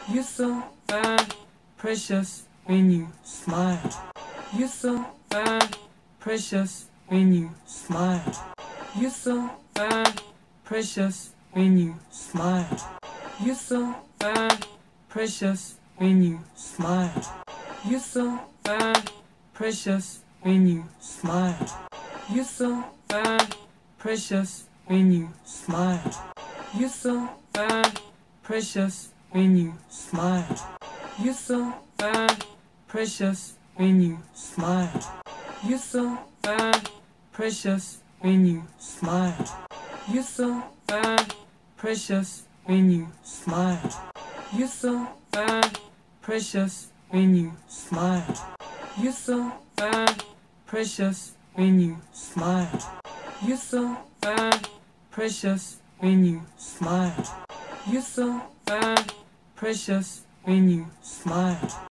You're so fine, precious when you smile. You're so fine, precious when you smile. You're so fine, precious when you smile. You're so fine, precious when you smile. You're so fine, precious when you smile. You're so fine, precious when you smile. You're so fine, precious when you smile. You're so fine, precious when you smile. You're so fine, precious when you smile. You're so fine, precious when you smile. You're so fine, precious when you smile. You're so fine, precious when you smile. You're so fine, precious when you smile. You're so fine, precious when you smile.